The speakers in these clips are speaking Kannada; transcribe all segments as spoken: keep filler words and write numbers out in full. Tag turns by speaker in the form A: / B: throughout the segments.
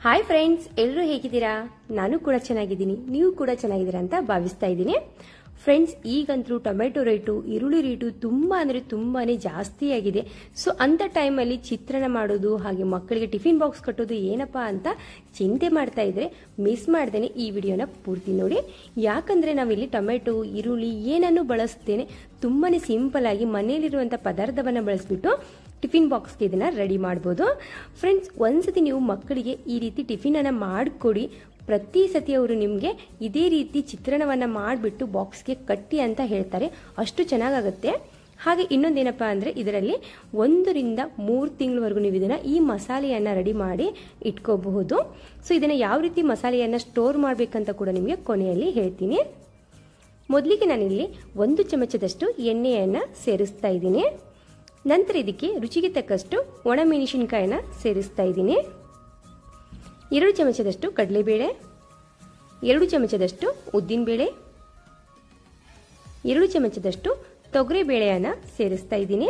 A: ಹಾಯ್ ಫ್ರೆಂಡ್ಸ್, ಎಲ್ಲರೂ ಹೇಗಿದ್ದೀರಾ? ನಾನು ಕೂಡ ಚೆನ್ನಾಗಿದ್ದೀನಿ, ನೀವು ಕೂಡ ಚೆನ್ನಾಗಿದ್ದೀರಾ ಅಂತ ಭಾವಿಸ್ತಾ ಇದ್ದೀನಿ. ಫ್ರೆಂಡ್ಸ್, ಈಗಂತೂ ಟೊಮೆಟೊ ರೇಟು, ಈರುಳ್ಳಿ ರೇಟು ತುಂಬಾ ಅಂದರೆ ತುಂಬಾನೇ ಜಾಸ್ತಿ ಆಗಿದೆ. ಸೊ ಅಂತ ಟೈಮಲ್ಲಿ ಚಿತ್ರಾನ್ನ ಮಾಡೋದು ಹಾಗೆ ಮಕ್ಕಳಿಗೆ ಟಿಫಿನ್ ಬಾಕ್ಸ್ ಕಟ್ಟೋದು ಏನಪ್ಪಾ ಅಂತ ಚಿಂತೆ ಮಾಡ್ತಾ ಇದ್ರೆ ಮಿಸ್ ಮಾಡ್ದೇನೆ ಈ ವಿಡಿಯೋನ ಪೂರ್ತಿ ನೋಡಿ. ಯಾಕಂದ್ರೆ ನಾವಿಲ್ಲಿ ಟೊಮೆಟೊ, ಈರುಳ್ಳಿ ಏನನ್ನು ಬಳಸ್ತೇನೆ, ತುಂಬಾನೇ ಸಿಂಪಲ್ ಆಗಿ ಮನೆಯಲ್ಲಿರುವಂಥ ಪದಾರ್ಥವನ್ನ ಬಳಸ್ಬಿಟ್ಟು ಟಿಫಿನ್ ಬಾಕ್ಸ್ಗೆ ಇದನ್ನ ರೆಡಿ ಮಾಡ್ಬೋದು. ಫ್ರೆಂಡ್ಸ್, ಒಂದ್ಸತಿ ನೀವು ಮಕ್ಕಳಿಗೆ ಈ ರೀತಿ ಟಿಫಿನ್ ಅನ್ನ ಮಾಡಿಕೊಡಿ. ಪ್ರತಿ ಸತಿ ಅವರು ನಿಮಗೆ ಇದೇ ರೀತಿ ಚಿತ್ರಾನ್ನವನ್ನ ಮಾಡಿಬಿಟ್ಟು ಬಾಕ್ಸ್ಗೆ ಕಟ್ಟಿ ಅಂತ ಹೇಳ್ತಾರೆ, ಅಷ್ಟು ಚೆನ್ನಾಗಾಗುತ್ತೆ. ಹಾಗೆ ಇನ್ನೊಂದೇನಪ್ಪ ಅಂದರೆ ಇದರಲ್ಲಿ ಒಂದರಿಂದ ಮೂರು ತಿಂಗಳವರೆಗೂ ನೀವು ಇದನ್ನು ಈ ಮಸಾಲೆಯನ್ನು ರೆಡಿ ಮಾಡಿ ಇಟ್ಕೋಬಹುದು. ಸೊ ಇದನ್ನು ಯಾವ ರೀತಿ ಮಸಾಲೆಯನ್ನು ಸ್ಟೋರ್ ಮಾಡಬೇಕಂತ ಕೂಡ ನಿಮಗೆ ಕೊನೆಯಲ್ಲಿ ಹೇಳ್ತೀನಿ. ಮೊದಲಿಗೆ ನಾನಿಲ್ಲಿ ಒಂದು ಚಮಚದಷ್ಟು ಎಣ್ಣೆಯನ್ನು ಸೇರಿಸ್ತಾ ಇದ್ದೀನಿ. ನಂತರ ಇದಕ್ಕೆ ರುಚಿಗೆ ತಕ್ಕಷ್ಟು ಒಣಮೆಣಸಿನಕಾಯಿನ ಸೇರಿಸ್ತಾ ಇದ್ದೀನಿ. ಎರಡು ಚಮಚದಷ್ಟು ಕಡಲೆಬೇಳೆ, ಎರಡು ಚಮಚದಷ್ಟು ಉದ್ದಿನಬೇಳೆ, ಎರಡು ಚಮಚದಷ್ಟು ತೊಗರಿಬೇಳೆಯನ್ನು ಸೇರಿಸ್ತಾ ಇದ್ದೀನಿ.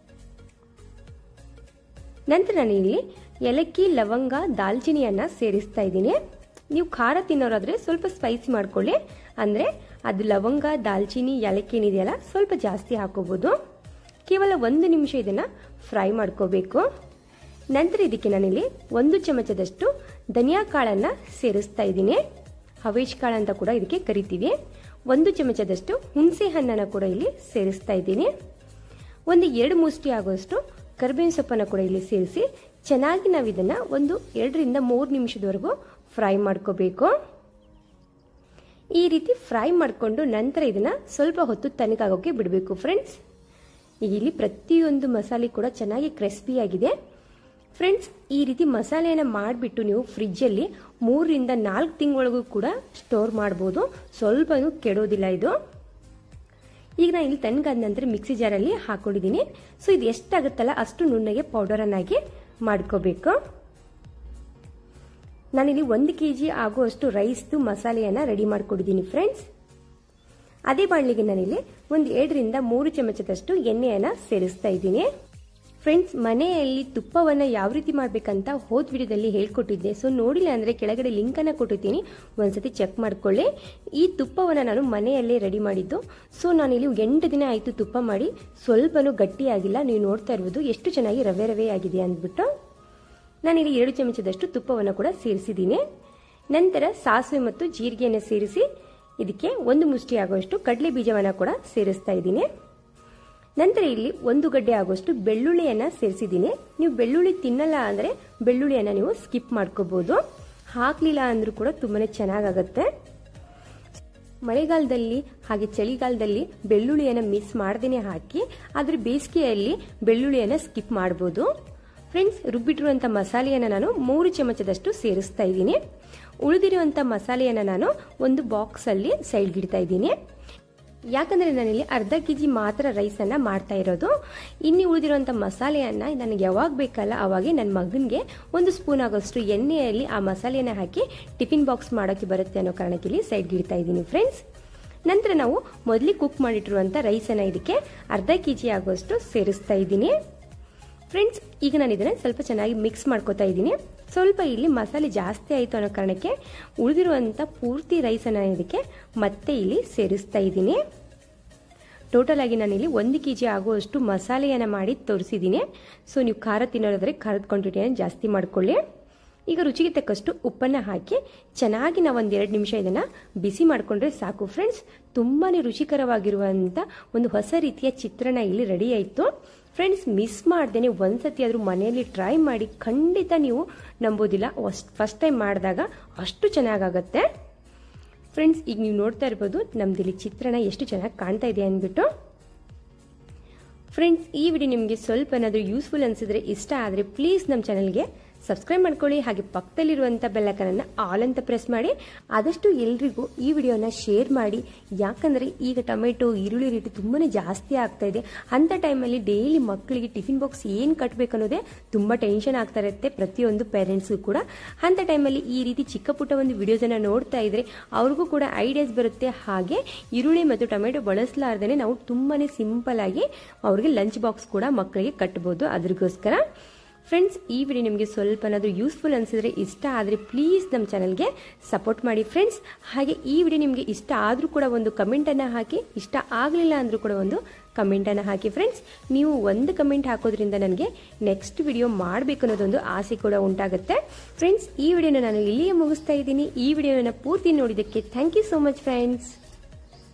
A: ನಂತರ ನಾನು ಇಲ್ಲಿ ಏಲಕ್ಕಿ, ಲವಂಗ, ದಾಲ್ಚಿನಿಯನ್ನು ಸೇರಿಸ್ತಾ ಇದ್ದೀನಿ. ನೀವು ಖಾರ ತಿನ್ನೋರಾದ್ರೆ ಸ್ವಲ್ಪ ಸ್ಪೈಸಿ ಮಾಡ್ಕೊಳ್ಳಿ, ಅಂದರೆ ಅದು ಲವಂಗ, ದಾಲ್ಚಿನಿ, ಏಲಕ್ಕಿ ಏನಿದೆಯಲ್ಲ ಸ್ವಲ್ಪ ಜಾಸ್ತಿ ಹಾಕೋಬಹುದು. ಕೇವಲ ಒಂದು ನಿಮಿಷ ಇದನ್ನು ಫ್ರೈ ಮಾಡ್ಕೋಬೇಕು. ನಂತರ ಇದಕ್ಕೆ ನಾನಿಲ್ಲಿ ಒಂದು ಚಮಚದಷ್ಟು ಧನಿಯಾ ಕಾಳನ್ನು ಸೇರಿಸ್ತಾ ಇದ್ದೀನಿ. ಹವೇಜ್ ಕಾಳು ಅಂತ ಕೂಡ ಇದಕ್ಕೆ ಕರಿತೀವಿ. ಒಂದು ಚಮಚದಷ್ಟು ಹುಣಸೆ ಹಣ್ಣನ್ನು ಕೂಡ ಇಲ್ಲಿ ಸೇರಿಸ್ತಾ ಇದ್ದೀನಿ. ಒಂದು ಎರಡು ಮುಷ್ಟಿ ಆಗುವಷ್ಟು ಕರಿಬೇವಿನ ಸೊಪ್ಪನ್ನು ಕೂಡ ಇಲ್ಲಿ ಸೇರಿಸಿ ಚೆನ್ನಾಗಿ ನಾವು ಇದನ್ನು ಒಂದು ಎರಡರಿಂದ ಮೂರು ನಿಮಿಷದವರೆಗೂ ಫ್ರೈ ಮಾಡ್ಕೋಬೇಕು. ಈ ರೀತಿ ಫ್ರೈ ಮಾಡಿಕೊಂಡು ನಂತರ ಇದನ್ನು ಸ್ವಲ್ಪ ಹೊತ್ತು ತಣ್ಣಗಾಗೋಕೆ ಬಿಡಬೇಕು. ಫ್ರೆಂಡ್ಸ್, ಈಗ ಇಲ್ಲಿ ಪ್ರತಿಯೊಂದು ಮಸಾಲೆ ಕೂಡ ಚೆನ್ನಾಗಿ ಕ್ರಿಸ್ಪಿ ಆಗಿದೆ. ಫ್ರೆಂಡ್ಸ್, ಈ ರೀತಿ ಮಸಾಲೆಯನ್ನು ಮಾಡಿಬಿಟ್ಟು ನೀವು ಫ್ರಿಜ್ಜಲ್ಲಿ ಮೂರರಿಂದ ನಾಲ್ಕು ತಿಂಗಳವರೆಗೂ ಕೂಡ ಸ್ಟೋರ್ ಮಾಡ್ಬೋದು, ಸ್ವಲ್ಪನೂ ಕೆಡೋದಿಲ್ಲ ಇದು. ಈಗ ನಾನು ಇಲ್ಲಿ ತಣ್ಣಗಾದ ನಂತರ ಮಿಕ್ಸಿ ಜಾರಲ್ಲಿ ಹಾಕೊಂಡಿದ್ದೀನಿ. ಸೊ ಇದು ಎಷ್ಟಾಗುತ್ತಲ್ಲ ಅಷ್ಟು ನುಣ್ಣಗೆ ಪೌಡರನ್ನಾಗಿ ಮಾಡ್ಕೋಬೇಕು. ನಾನಿಲ್ಲಿ ಒಂದು ಕೆ ಜಿ ಆಗುವಷ್ಟು ರೈಸ್ದು ಮಸಾಲೆಯನ್ನು ರೆಡಿ ಮಾಡ್ಕೊಂಡಿದ್ದೀನಿ. ಫ್ರೆಂಡ್ಸ್, ಅದೇ ಬಾಣಲಿಗೆ ನಾನಿಲ್ಲಿ ಒಂದು ಎರಡರಿಂದ ಮೂರು ಚಮಚದಷ್ಟು ಎಣ್ಣೆಯನ್ನು ಸೇರಿಸ್ತಾ ಇದ್ದೀನಿ. ಫ್ರೆಂಡ್ಸ್, ಮನೆಯಲ್ಲಿ ತುಪ್ಪವನ್ನು ಯಾವ ರೀತಿ ಮಾಡಬೇಕಂತ ಹೋದ ವಿಡಿಯೋದಲ್ಲಿ ಹೇಳ್ಕೊಟ್ಟಿದ್ದೆ. ಸೊ ನೋಡಿಲ್ಲ ಅಂದರೆ ಕೆಳಗಡೆ ಲಿಂಕನ್ನು ಕೊಟ್ಟಿದ್ದೀನಿ, ಒಂದ್ಸತಿ ಚೆಕ್ ಮಾಡ್ಕೊಳ್ಳಿ. ಈ ತುಪ್ಪವನ್ನು ನಾನು ಮನೆಯಲ್ಲೇ ರೆಡಿ ಮಾಡಿದ್ದು. ಸೊ ನಾನಿಲ್ಲಿ ಎಂಟು ದಿನ ಆಯಿತು ತುಪ್ಪ ಮಾಡಿ, ಸ್ವಲ್ಪನೂ ಗಟ್ಟಿಯಾಗಿಲ್ಲ. ನೀವು ನೋಡ್ತಾ ಇರ್ಬೋದು ಎಷ್ಟು ಚೆನ್ನಾಗಿ ರವೆ ರವೆ ಆಗಿದೆ ಅಂದ್ಬಿಟ್ಟು. ನಾನಿಲ್ಲಿ ಎರಡು ಚಮಚದಷ್ಟು ತುಪ್ಪವನ್ನು ಕೂಡ ಸೇರಿಸಿದ್ದೀನಿ. ನಂತರ ಸಾಸಿವೆ ಮತ್ತು ಜೀರಿಗೆಯನ್ನು ಸೇರಿಸಿ ಇದಕ್ಕೆ ಒಂದು ಮುಷ್ಟಿ ಆಗುವಷ್ಟು ಕಡಲೆ ಬೀಜವನ್ನು ಕೂಡ ಸೇರಿಸ್ತಾ ಇದ್ದೀನಿ. ನಂತರ ಇಲ್ಲಿ ಒಂದು ಗಡ್ಡೆ ಆಗುವಷ್ಟು ಬೆಳ್ಳುಳ್ಳಿಯನ್ನು ಸೇರಿಸಿದ್ದೀನಿ. ನೀವು ಬೆಳ್ಳುಳ್ಳಿ ತಿನ್ನಲ್ಲ ಅಂದರೆ ಬೆಳ್ಳುಳ್ಳಿಯನ್ನು ನೀವು ಸ್ಕಿಪ್ ಮಾಡ್ಕೋಬಹುದು, ಹಾಕಲಿಲ್ಲ ಅಂದ್ರೂ ಕೂಡ ತುಂಬಾನೇ ಚೆನ್ನಾಗಾಗುತ್ತೆ. ಮಳೆಗಾಲದಲ್ಲಿ ಹಾಗೆ ಚಳಿಗಾಲದಲ್ಲಿ ಬೆಳ್ಳುಳ್ಳಿಯನ್ನು ಮಿಸ್ ಮಾಡ್ದೇನೆ ಹಾಕಿ, ಆದರೆ ಬೇಸಿಗೆಯಲ್ಲಿ ಬೆಳ್ಳುಳ್ಳಿಯನ್ನು ಸ್ಕಿಪ್ ಮಾಡ್ಬೋದು. ಫ್ರೆಂಡ್ಸ್, ರುಬ್ಬಿಟ್ಟಿರುವಂಥ ಮಸಾಲೆಯನ್ನು ನಾನು ಮೂರು ಚಮಚದಷ್ಟು ಸೇರಿಸ್ತಾ ಇದ್ದೀನಿ. ಉಳಿದಿರುವಂಥ ಮಸಾಲೆಯನ್ನು ನಾನು ಒಂದು ಬಾಕ್ಸಲ್ಲಿ ಸೈಡ್ಗಿಡ್ತಾ ಇದ್ದೀನಿ. ಯಾಕಂದರೆ ನಾನಿಲ್ಲಿ ಅರ್ಧ ಕೆ ಜಿ ಮಾತ್ರ ರೈಸನ್ನು ಮಾಡ್ತಾ ಇರೋದು. ಇನ್ನು ಉಳಿದಿರುವಂಥ ಮಸಾಲೆಯನ್ನು ನನಗೆ ಯಾವಾಗ ಬೇಕಲ್ಲ ಅವಾಗೆ ನನ್ನ ಮಗನಿಗೆ ಒಂದು ಸ್ಪೂನ್ ಆಗೋಷ್ಟು ಎಣ್ಣೆಯಲ್ಲಿ ಆ ಮಸಾಲೆಯನ್ನು ಹಾಕಿ ಟಿಫಿನ್ ಬಾಕ್ಸ್ ಮಾಡೋಕ್ಕೆ ಬರುತ್ತೆ ಅನ್ನೋ ಕಾರಣಕ್ಕೆ ಇಲ್ಲಿ ಸೈಡ್ಗಿಡ್ತಾ ಇದ್ದೀನಿ. ಫ್ರೆಂಡ್ಸ್, ನಂತರ ನಾವು ಮೊದಲೇ ಕುಕ್ ಮಾಡಿಟ್ಟಿರುವಂಥ ರೈಸನ್ನು ಇದಕ್ಕೆ ಅರ್ಧ ಕೆ ಜಿ ಆಗೋಷ್ಟು ಸೇರಿಸ್ತಾ ಇದ್ದೀನಿ. ಫ್ರೆಂಡ್ಸ್, ಈಗ ನಾನು ಇದನ್ನು ಸ್ವಲ್ಪ ಚೆನ್ನಾಗಿ ಮಿಕ್ಸ್ ಮಾಡ್ಕೋತಾ ಇದ್ದೀನಿ. ಸ್ವಲ್ಪ ಇಲ್ಲಿ ಮಸಾಲೆ ಜಾಸ್ತಿ ಆಯಿತು ಅನ್ನೋ ಕಾರಣಕ್ಕೆ ಉಳಿದಿರುವಂಥ ಪೂರ್ತಿ ರೈಸನ್ನು ಇದಕ್ಕೆ ಮತ್ತೆ ಇಲ್ಲಿ ಸೇರಿಸ್ತಾ ಇದ್ದೀನಿ. ಟೋಟಲ್ ಆಗಿ ನಾನಿಲ್ಲಿ ಒಂದು ಕೆ ಜಿ ಆಗುವಷ್ಟು ಮಸಾಲೆಯನ್ನು ಮಾಡಿ ತೋರಿಸಿದ್ದೀನಿ. ಸೊ ನೀವು ಖಾರ ತಿನ್ನೋದಾದರೆ ಖಾರದ ಕ್ವಾಂಟಿಟಿಯನ್ನು ಜಾಸ್ತಿ ಮಾಡ್ಕೊಳ್ಳಿ. ಈಗ ರುಚಿಗೆ ತಕ್ಕಷ್ಟು ಉಪ್ಪನ್ನು ಹಾಕಿ ಚೆನ್ನಾಗಿ ನಾವು ಒಂದು ಎರಡು ನಿಮಿಷ ಇದನ್ನು ಬಿಸಿ ಮಾಡಿಕೊಂಡ್ರೆ ಸಾಕು. ಫ್ರೆಂಡ್ಸ್, ತುಂಬಾ ರುಚಿಕರವಾಗಿರುವಂಥ ಒಂದು ಹೊಸ ರೀತಿಯ ಚಿತ್ರಾನ್ನ ಇಲ್ಲಿ ರೆಡಿ ಆಯಿತು. ಫ್ರೆಂಡ್ಸ್, ಮಿಸ್ ಮಾಡ್ದೇನೆ ಒಂದ್ಸತಿ ಆದರೂ ಮನೆಯಲ್ಲಿ ಟ್ರೈ ಮಾಡಿ, ಖಂಡಿತ ನೀವು ನಂಬೋದಿಲ್ಲ, ಫಸ್ಟ್ ಟೈಮ್ ಮಾಡಿದಾಗ ಅಷ್ಟು ಚೆನ್ನಾಗಾಗತ್ತೆ. ಫ್ರೆಂಡ್ಸ್, ಈಗ ನೀವು ನೋಡ್ತಾ ಇರ್ಬೋದು ನಮ್ದಿಲ್ಲಿ ಚಿತ್ರಾನ್ನ ಎಷ್ಟು ಚೆನ್ನಾಗಿ ಕಾಣ್ತಾ ಇದೆ ಅಂದ್ಬಿಟ್ಟು. ಫ್ರೆಂಡ್ಸ್, ಈ ವಿಡಿಯೋ ನಿಮಗೆ ಸ್ವಲ್ಪ ಏನಾದರೂ ಯೂಸ್ಫುಲ್ ಅನಿಸಿದ್ರೆ, ಇಷ್ಟ ಆದರೆ ಪ್ಲೀಸ್ ನಮ್ಮ ಚಾನಲ್ಗೆ ಸಬ್ಸ್ಕ್ರೈಬ್ ಮಾಡ್ಕೊಳ್ಳಿ. ಹಾಗೆ ಪಕ್ಕದಲ್ಲಿರುವಂಥ ಬೆಲ್ಲೈಕನನ್ನು ಆಲ್ ಅಂತ ಪ್ರೆಸ್ ಮಾಡಿ ಆದಷ್ಟು ಎಲ್ರಿಗೂ ಈ ವಿಡಿಯೋನ ಶೇರ್ ಮಾಡಿ. ಯಾಕಂದರೆ ಈಗ ಟೊಮೆಟೊ, ಈರುಳ್ಳಿ ರೇಟು ತುಂಬಾ ಜಾಸ್ತಿ ಆಗ್ತಾ ಇದೆ. ಅಂಥ ಟೈಮಲ್ಲಿ ಡೈಲಿ ಮಕ್ಕಳಿಗೆ ಟಿಫಿನ್ ಬಾಕ್ಸ್ ಏನು ಕಟ್ಟಬೇಕು ಅನ್ನೋದೇ ತುಂಬ ಟೆನ್ಷನ್ ಆಗ್ತಾ ಇರುತ್ತೆ ಪ್ರತಿಯೊಂದು ಪೇರೆಂಟ್ಸ್ಗೂ ಕೂಡ. ಅಂಥ ಟೈಮಲ್ಲಿ ಈ ರೀತಿ ಚಿಕ್ಕ ಪುಟ್ಟ ಒಂದು ವಿಡಿಯೋಸನ್ನು ನೋಡ್ತಾ ಇದ್ರೆ ಅವ್ರಿಗೂ ಕೂಡ ಐಡಿಯಾಸ್ ಬರುತ್ತೆ. ಹಾಗೆ ಈರುಳ್ಳಿ ಮತ್ತು ಟೊಮೆಟೊ ಬಳಸಲಾರ್ದೇ ನಾವು ತುಂಬಾ ಸಿಂಪಲ್ ಆಗಿ ಅವ್ರಿಗೆ ಲಂಚ್ ಬಾಕ್ಸ್ ಕೂಡ ಮಕ್ಕಳಿಗೆ ಕಟ್ಬೋದು. ಅದ್ರಿಗೋಸ್ಕರ ಫ್ರೆಂಡ್ಸ್, ಈ ವಿಡಿಯೋ ನಿಮಗೆ ಸ್ವಲ್ಪನಾದರೂ ಯೂಸ್ಫುಲ್ ಅನಿಸಿದ್ರೆ, ಇಷ್ಟ ಆದರೆ ಪ್ಲೀಸ್ ನಮ್ಮ ಚಾನಲ್ಗೆ ಸಪೋರ್ಟ್ ಮಾಡಿ ಫ್ರೆಂಡ್ಸ್. ಹಾಗೆ ಈ ವಿಡಿಯೋ ನಿಮಗೆ ಇಷ್ಟ ಆದರೂ ಕೂಡ ಒಂದು ಕಮೆಂಟನ್ನು ಹಾಕಿ, ಇಷ್ಟ ಆಗಲಿಲ್ಲ ಅಂದರೂ ಕೂಡ ಒಂದು ಕಮೆಂಟನ್ನು ಹಾಕಿ ಫ್ರೆಂಡ್ಸ್. ನೀವು ಒಂದು ಕಮೆಂಟ್ ಹಾಕೋದ್ರಿಂದ ನನಗೆ ನೆಕ್ಸ್ಟ್ ವಿಡಿಯೋ ಮಾಡಬೇಕು ಅನ್ನೋದೊಂದು ಆಸೆ ಕೂಡ ಉಂಟಾಗುತ್ತೆ ಫ್ರೆಂಡ್ಸ್. ಈ ವಿಡಿಯೋನ ನಾನು ಇಲ್ಲಿಯೇ ಮುಗಿಸ್ತಾ ಇದ್ದೀನಿ. ಈ ವಿಡಿಯೋನ ಪೂರ್ತಿ ನೋಡಿದ್ದಕ್ಕೆ thank you so much friends.